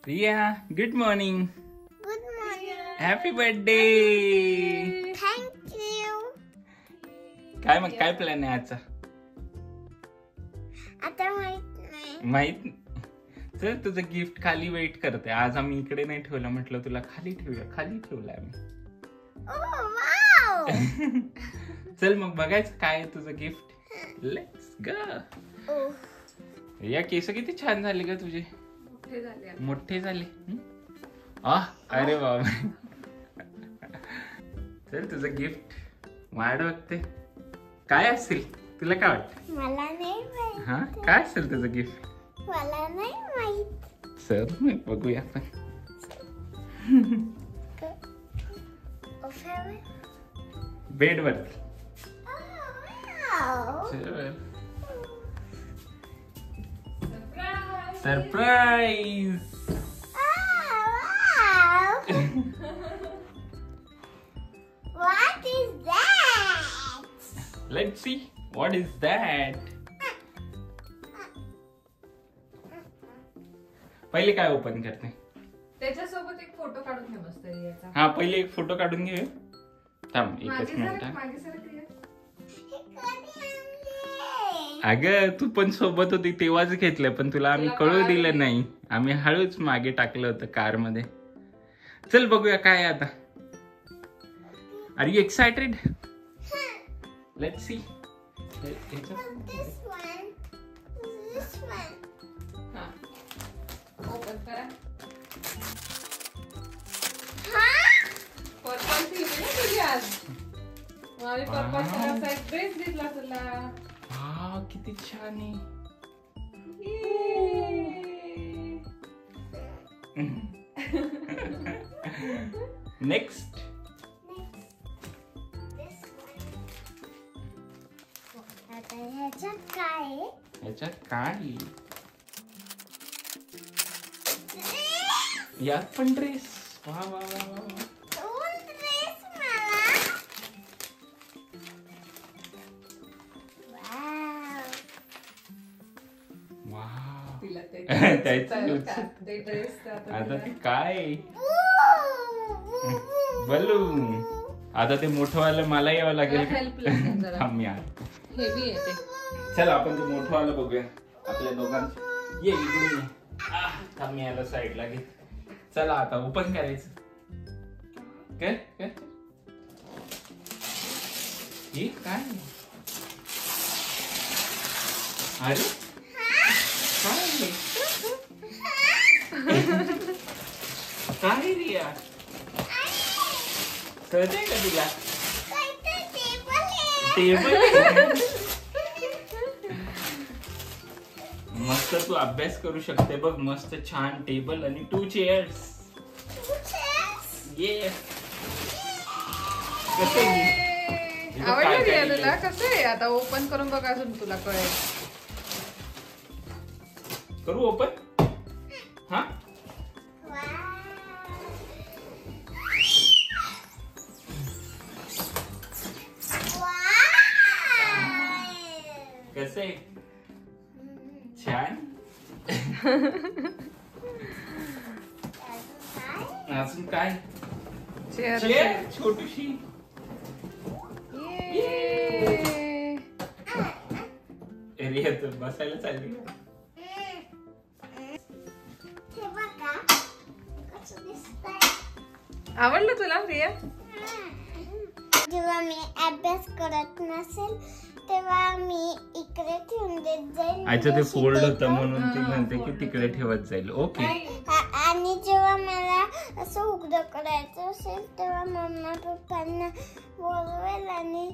Riya, good morning. Good morning. Happy birthday. Thank you. काय मग काय प्लॅन आहे आजचा? आता माहित नाही. माहित तर तुझं गिफ्ट खाली वेट करते. आज आम्ही इकडे नाही ठेवलं, म्हटलं तुला खाली ठेवूया. खाली ठेवलं आम्ही. Oh wow. चल मग बघायचं काय आहे तुझं गिफ्ट. Let's go. या केस किती छान झाले का तुझे. मोठे झाले. अरे बाबा. चल तुझं गिफ्ट वाढ बघते काय असेल. तुला काय वाटत? मला नाही माहित. हा काय असेल तुझं गिफ्ट? मला नाही माहित. सर मग बघूया आपण. बेड वरती. Surprise. What is that? Let's see what is that. पहिले काय ओपन करते? त्याच्यासोबत एक फोटो काढून घे मस्त याचा. हा पहिले एक फोटो काढून घे. थांब एकच मिनिट. अगं तू पण सोबत होती तेव्हाच घेतलं, पण तुला आम्ही कळू दिलं नाही. आम्ही हळूच मागे टाकलं होतं कार मध्ये. चल बघूया काय आहे आता. Are you excited? Let's see. This one. This one. हा ओपन करा. पर्पल थीम आहे ना तुझी आज. मला पर्पल कलरचा एक ड्रेस दिसला तुला. हा किती छान आहे. नेक्स्ट. आता ह्याच्यात काय आहे? याच्यात काय? यात पण ड्रेस. वा वा वा वा. दोन ड्रेस मला. वाव. वा. तिला त्याची ते ड्रेस आता ते काय? बलून. आता ते मोठंवालं मला यावं लागेल. हेल्प लागेल जरा. थांब यार. हेवी आहे ते. चल आपण ते मोठंवालं बघूया आपल्या दोघांचं. ये इकडे ये. थांब याला साईडला घे. चला आता ओपन करायचं. काय काय हे काय? अरे काय काय रिया कळतंय का तुला? टेबल. मस्त तू अभ्यास करू शकते बघ. मस्त छान टेबल आणि 2 चेअर्स. ये आवडलं रिया तुला? कसं आहे आता ओपन करून बघ अजून तुला कळेल. करू ओपन? हा कसं आहे? छान. अजून काय? चेअर छोटीशी. रिया तू बसायला चालली. आवडलं तुला रिया? जेव्हा मी अभ्यास करत नसेल तेव्हा मी इकडे ठेवून देत जाईल. अच्छा ते फोल्ड होतं म्हणून ती म्हणते की तिकडे ठेवत जाईल. ओके. आणि जेव्हा मला असं उघडं करायचं असेल तेव्हा मम्मा पप्पांना बोलवेल. आणि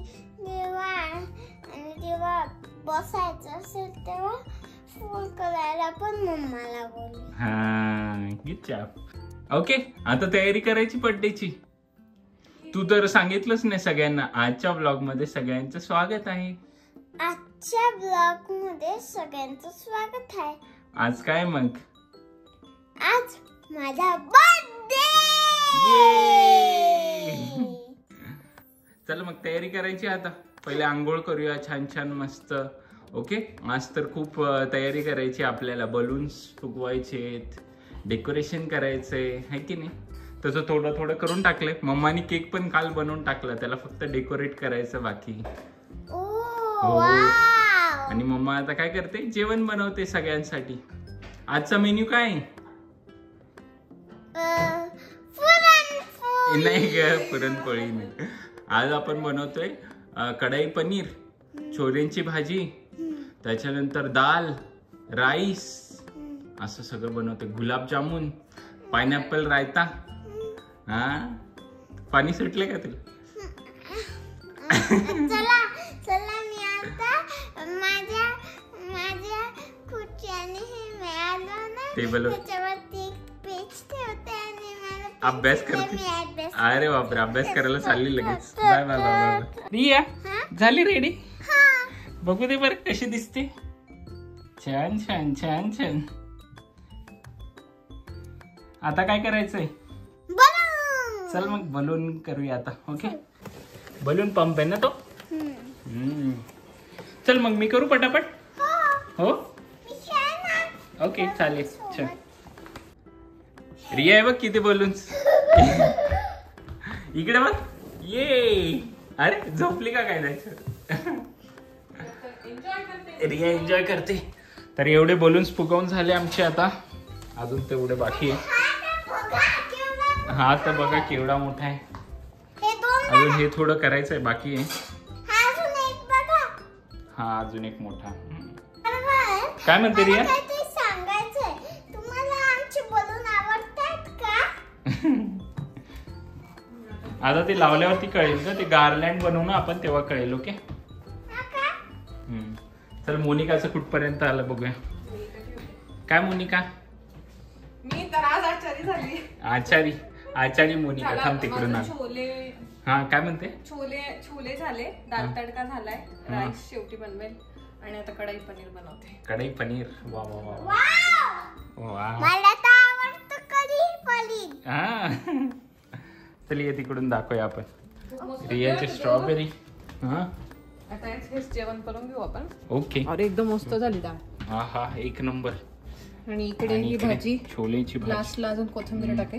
जेव्हा बसायचं असेल तेव्हा फोल्ड करायला पण मम्माला बोलवेल. हा गुड जॉब. ओके आता तयारी करायची बर्थडेची. तू तर सांगितलंच नाही सगळ्यांना. आजच्या ब्लॉग मध्ये सगळ्यांचं स्वागत आहे. आजच्या ब्लॉग मध्ये सगळ्यांचं स्वागत आहे. आज काय मग? आज माझा बर्थडे. चल मग तयारी करायची आता. पहिले आंघोळ करूया छान छान मस्त. ओके आज तर खूप तयारी करायची आपल्याला. बलून्स फुगवायचे, डेकोरेशन करायचंय है की नाही. तसं थोडं थोडं करून टाकलंय. मम्मानी केक पण काल बनवून टाकला, त्याला फक्त डेकोरेट करायचं बाकी. हो. आणि मम्मा आता काय करते, जेवण बनवते सगळ्यांसाठी. आजचा मेन्यू काय आहे? नाही ग, पुरणपोळी नाही. आज आपण बनवतोय कढाई पनीर, छोलेंची भाजी, त्याच्यानंतर दाल, राईस, असं सगळं बनवतोय. गुलाबजामुन, पायनॅपल रायता. हा, पाणी सुटले का तुला? चला मी आता माझ्या खुर्च्याने हे मिळालं ना, त्याच्यावरती पेज ठेवते आणि मला अभ्यास करते. अरे बापरे, अभ्यास करायला चालली लगेच. Bye bye bye. रिया झाली रेडी? बघू दे बरं कशी दिसते. छान छान छान छान. आता काय करायचंय? चल मग बलून करूया आता. ओके, बलून पंप आहे ना तो. चल मग मी करू पटापट. हो ओके चालेल. चल रिया आहे बघ किती बलून्स. इकडे बघ. ये, अरे झोपली का काय नाही? रिया एन्जॉय करते. तर एवढे बलून्स फुगवून झाले आमचे. आता अजून तेवढे बाकी आहे. हा तर बघा केवढा मोठा आहे. अजून हे थोडं करायचंय बाकी आहे. हा अजून एक मोठा. काय म्हणते रिया? आता ते लावल्यावरती कळेल का, ते गार्लँड बनवू ना आपण तेव्हा कळेल. ओके चल मोनिकाचं कुठपर्यंत आलं बघूया. काय मोनिका? मी तर आज आचारी झाली. आचारी मोनिका. थांब तिकडून. हा काय म्हणते? छोले झाले, दाल तडका झालाय, राईस शेवटी बनवेल आणि आता कढाई पनीर बनवते. कढाई पनीर. वा वा वा वा. मला तर आवडतं कढी पनीर. हा चल ये तिकडून दाखवूया आपण. रियाची स्ट्रॉबेरी. हा आता हेच जेवण करून घेऊ आपण. ओके. अरे एकदम मस्त झाली डाळ. हा हा एक नंबर. आणि इकडे ही भाजी, छोलेची भाजी. लास्टला अजून कोथिंबीर टाके.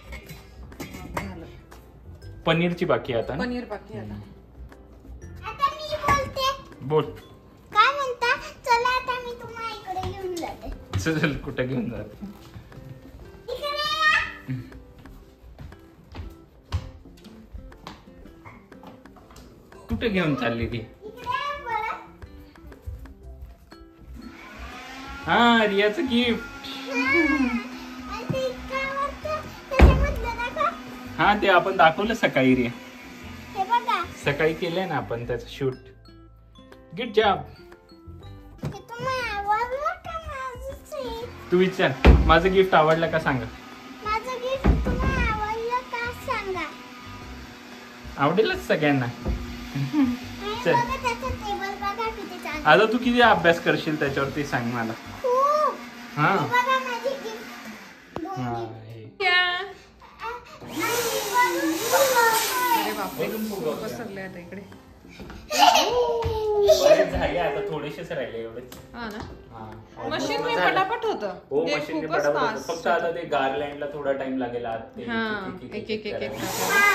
पनीरची बाकी आता. पनीर बाकी आता. आता मी बोलते. बोल. काय म्हणता? चला आता मी तुम्हाला इकडे घेऊन जाते. चल कुठे घेऊन जाते? इकडे या. कुठे घेऊन चालली ती? हा रियाचं गिफ्ट. हा ते आपण दाखवलं सकाळी. रिया सकाळी केलंय ना आपण त्याचं शूट. Good job. तू विचार माझं गिफ्ट आवडलं का सांगा. माझं गिफ्ट तुम्हाला आवडलं का सांगा. आवडेलच सगळ्यांना. चल टेबल आता तू किती अभ्यास करशील त्याच्यावरती सांग मला. हा पसरले आता इकडे. झाले आता थोडेसेच राहिले एवढेच. हा ना. मशीन मी पटापट होतं. हो मशीन पटापट. फक्त आता ते गार्लँडला थोडा टाइम लागेल. एक एक एक एक.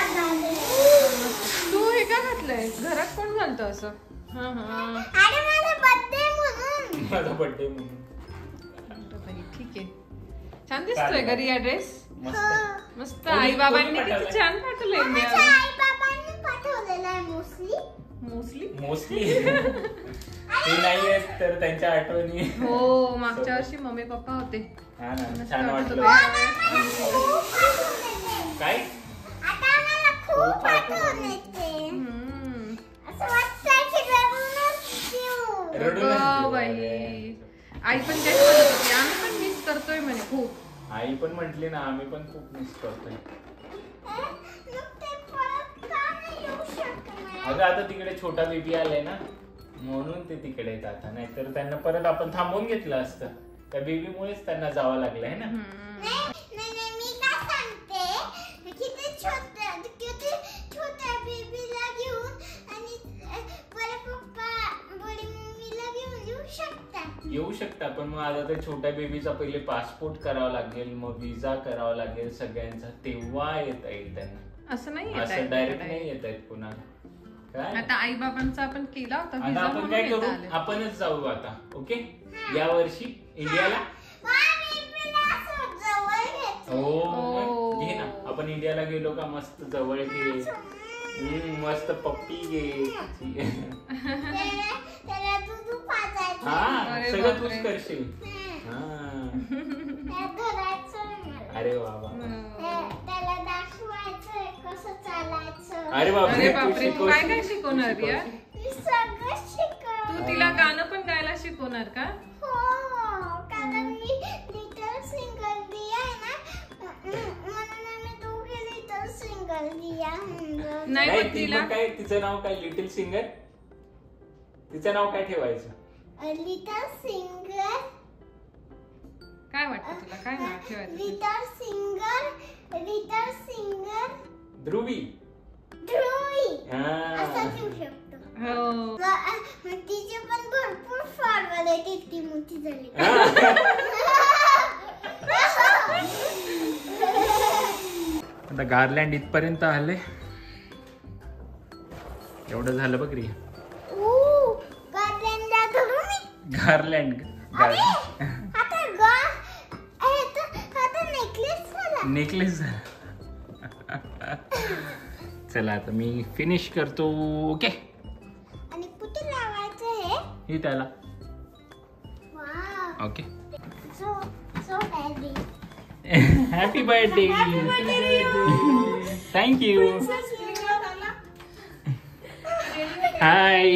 तू हे काय घातलंय? घरात कोण घालतं असं? हा हा. माझा बर्थडे म्हणून. माझा बर्थडे म्हणून. ठीक आहे. छान दिसतोय घरी या ड्रेस. मस्त. आई बाबांनी किती छान पाठवलंय. आई बाबांनी पाठवलेलं आहे मोस्टली ते नाही आहेत तर त्यांच्या आठवणी. हो मागच्या वर्षी मम्मी पप्पा होते. हा ना छान वाटलं. काय आता मला खूप आठवण येते. असं वाटतंय की रडूनच बाई. आई पण तेच म्हणत होती आम्ही पण मिस करतोय म्हणे खूप. आई पण म्हटली ना आम्ही पण खूप मिस करतोय. अगं आता तिकडे छोटा बेबी आलाय ना म्हणून ते तिकडे जातात. नाहीतर त्यांना परत आपण थांबवून घेतलं असतं. त्या बेबीमुळेच त्यांना जावं लागलंय ना. मी काय सांगते किती छोट्या बेबीला घेऊन आणि बडे पप्पा बडी मम्मीला घेऊन येऊ शकतात. येऊ शकता, पण मग आता ते छोट्या बेबीचा पहिले पासपोर्ट करावा लागेल, मग विजा करावा लागेल सगळ्यांचा, तेव्हा येता येईल त्यांना. असं नाही असं डायरेक्ट नाही येत आहेत कुणाला. काय आता आई बाबांचा आपण केला होता आता visa आपण म्हणून काय येता करू, आले. आपणच जाऊ आता. ओके, या वर्षी इंडियाला. हो घे ना, आपण इंडियाला गेलो का मस्त जवळ घे, मस्त पप्पी घे. हा सगळं तूच करशील. अरे वा वा. अरे बापरे, तू काय काय शिकवणार रिया? सगळं शिकव. तू तिला गाणं पण गायला शिकवणार का? हो, कारण मी लिटल सिंगर दिया आहे ना, म्हणून आम्ही दोघे लिटल सिंगर दिया. नाही नाही, पण ती तिला मग काय, तिचं नाव काय, लिटिल सिंगर? तिचं नाव काय ठेवायचं? Little singer. काय वाटतं तुला, काय नाव ठेवायचं? Little singer, little singer Dhruvi. Dhruvi हा. असं ठेवू शकतो. हो. तिचे पण भरपूर फॉलोअर आहेत, इतकी मोठी झाली. आता गार्लँड इथपर्यंत आले, एवढं झालं बघ रे. गार्लँडला धरू मी. गार्लँड आता नेकलेस झाला. नेकलेस झाला. चला आता मी फिनिश करतो. ओके, आणि कुठे लावायचं हे? हे त्याला. Wow, okay, so happy. Happy birthday. Thank you. Hi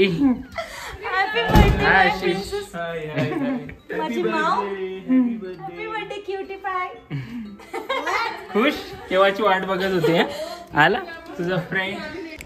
hi Ashish. माझी माऊ. हॅपी बर्थडे क्यूटी पाय. खुश, केव्हाची वाट बघत होते. आला तुझा फ्रेंड.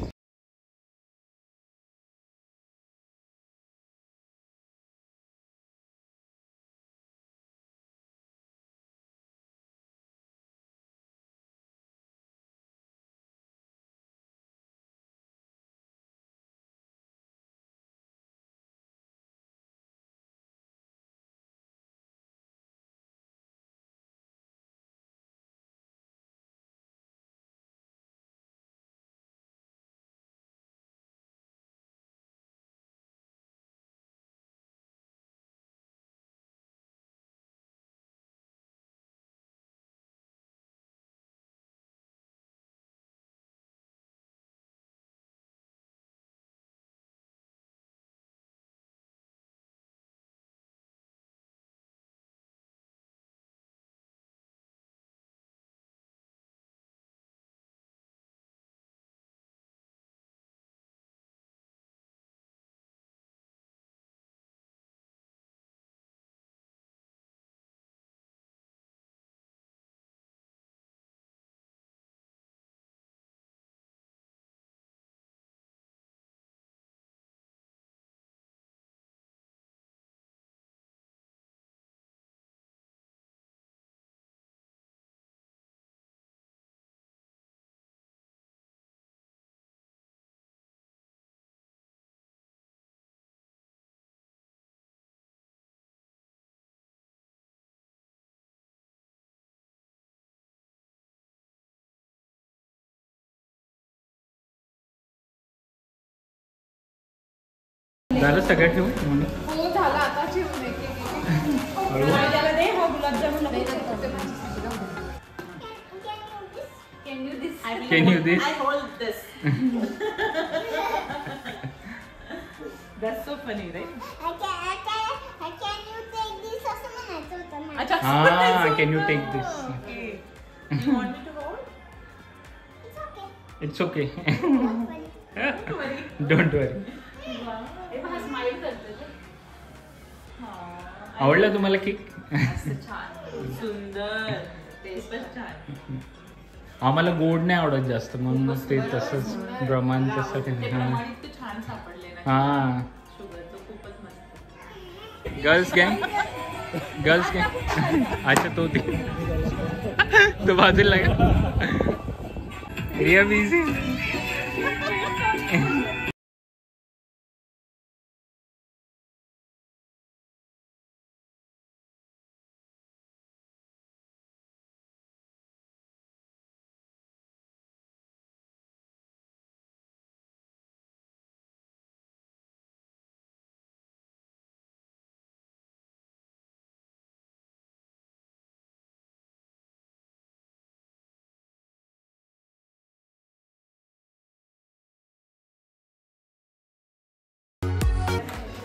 झालं सगळं ठेवून म्हणून. हो झालं, आता ठेवून त्याला दे. हो gulab jamun Can you this? I hold this. That's so funny, right? Can you take this असं म्हणायचं होतं मला. अच्छा. Ah, can you take this? Okay. You want me to hold? It's okay. It's okay. Don't worry. Don't worry. Don't worry. हे पहा, smile करते ते. आवडला तुम्हाला केक? असं छान, सुंदर, टेस्ट पण छान. आम्हाला गोड नाही आवडत जास्त, म्हणून ते तसंच प्रमाण तसं ते हा. प्रमाण इतकं छान सापडले ना. हा. शुगरचं खूपच मस्त. गर्ल्स गँग, गर्ल्स गँग. अच्छा तो ते तो बाजूला रिया बिझी.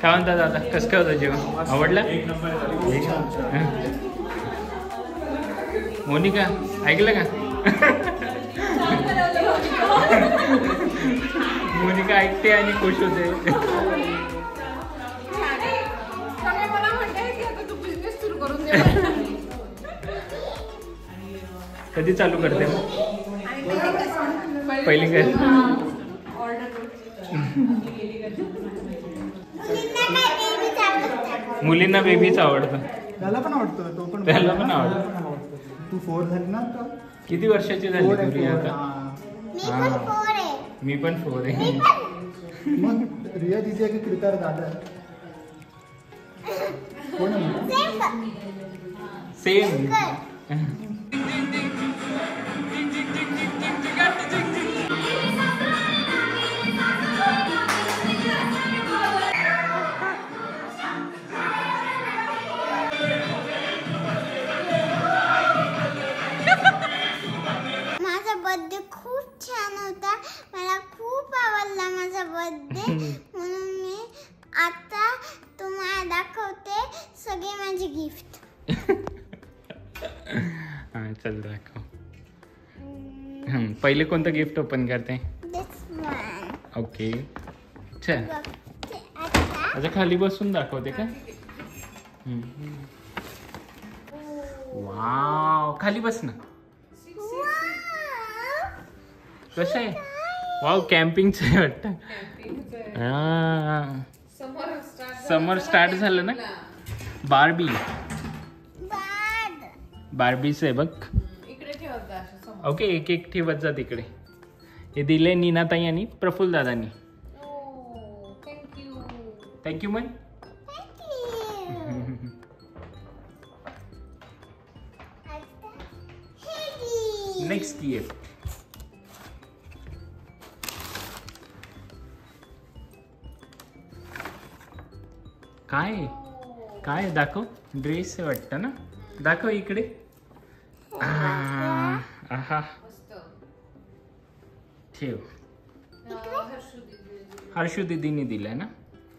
काय म्हणता दादा, कसं काय होतं जेवण? आवडलं? मोनिका ऐकलं का? मोनिका ऐकते आणि खुश होते. कधी चालू करते मग? पहिली काय? मुलींना बेबीच आवडतं. त्याला पण आवडतं, तो पण त्याला पण आवडतं. तू 4 झाली ना आता? किती वर्षाची झाली तुझी आता? मी पण 4 आहे. मग रिया दिदी आहे की कृतार दादा आहे? कोण आहे? सेम. माझा बर्थडे खूप छान होता. मला खूप आवडला माझा बर्थडे. म्हणून मी आता तुम्हाला दाखवते सगळे माझे गिफ्ट. हा चल दाखव. पहिले कोणतं गिफ्ट ओपन करते? This one. ओके चल बघते आता. आता खाली बसून दाखवते का? वाव, खाली बस ना. Wow. कसं आहे? वाव, कॅम्पिंगचं आहे वाटतं. समर स्टार्ट झालं ना. Barbie Bad. बार्बीच आहे बघ. ओके, एक एक ठेवत जा तिकडे. हे दिले नीनाताई आणि प्रफुल्ल दादांनी. थँक्यू मन. Thank you. Hey. Next gift काय? काय दाखव. ड्रेस आहे वाटतं ना. दाखव इकडे. आहा, ठेव. हर्षू दीदीने दिलाय ना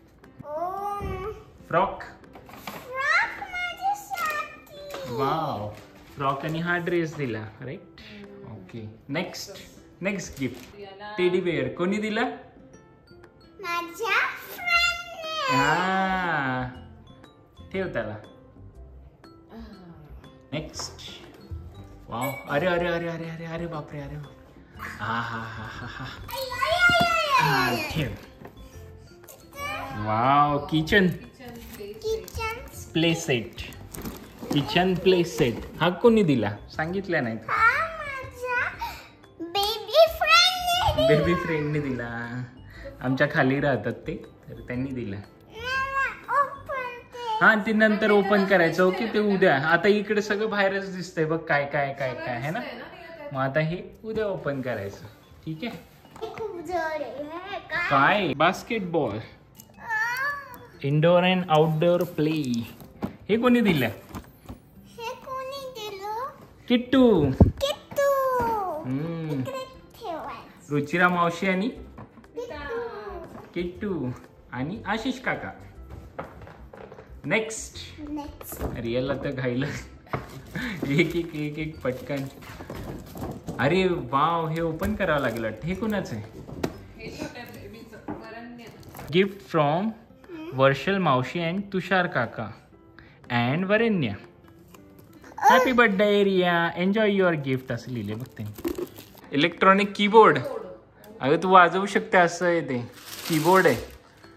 फ्रॉक. Rock माझ्यासाठी. वाव, फ्रॉक आणि हा ड्रेस दिला right. Okay, next gift. Teddy bear कोणी दिला? माझ्या फ्रेंडने. हा, ठेव त्याला. नेक्स्ट. वाव, अरे अरे अरे अरे अरे अरे बापरे, अरे बापरे. हा हा हा हा हा. ठेव. Wow, kitchen play set. Kitchen play set हा कोणी दिला? सांगितलं नाही. हा माझ्या बेबी फ्रेंडने. बेबी फ्रेंडने दिला. आमच्या खाली राहतात ते, तर त्यांनी दिला. हा, ते नंतर ओपन करायचं. ओके, ते उद्या. आता इकडे सगळं बाहेरच दिसतंय बघ. काय काय काय काय आहे ना. मग आता हे उद्या ओपन करायचं. ठीक आहे. खूप जड आहे. काय? Basketball. Indoor and outdoor play. हे कोणी दिलं? हे कोणी दिलं? किट्टू. किट्टू. हम्म. इकडे ठेवायचं. रुचिरा मावशी आणि किट्टू. किट्टू आणि आशिष काका. नेक्स्ट. रिअलला तर घायला एक एक एक एक पटकन. अरे वाव, हे ओपन करावं लागलं. हे कोणाचं आहे? गिफ्ट फ्रॉम वर्षल मावशी अँड तुषार काका and Varenya. Happy birthday Riya, enjoy your gift असं लिहिले बघ त्यांनी. Electronic keyboard. अगं तू वाजवू शकते असं आहे ते. कीबोर्ड आहे.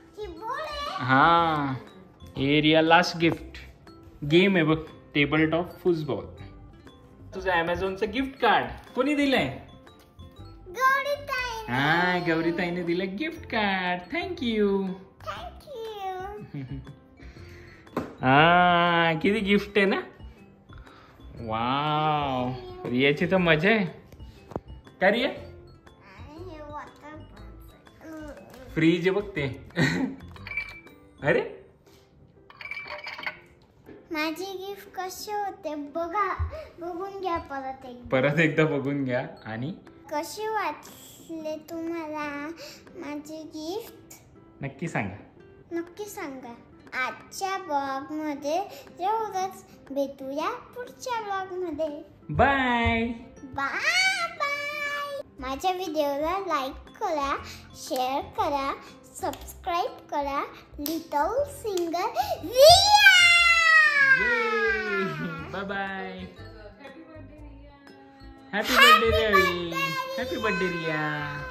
हा. Area last gift. गेम आहे बघ, टेबल टॉप फुटबॉल. तुझं अमेझॉनचं गिफ्ट कार्ड कोणी दिलंय? गौरीताई. हा, गौरीताईने दिलं गिफ्ट कार्ड. थँक्यू. हा, किती गिफ्ट आहे ना. वाव, रियाची तर मजा आहे. काय रिया? फ्रीज आहे बघ ते. अरे माझी गिफ्ट कशी होते बघा, बघून घ्या परत एकदा बघून घ्या. आणि कशी वाटले तुम्हाला माझी गिफ्ट नक्की सांगा. नक्की सांगा. आजच्या ब्लॉग मध्ये एवढंच. भेटूया पुढच्या ब्लॉग मध्ये. Bye bye bye. माझ्या व्हिडिओला लाईक करा, शेअर करा, सबस्क्राईब करा. Little singer Riya. Bye bye. Happy birthday Ravi. Happy birthday Riya.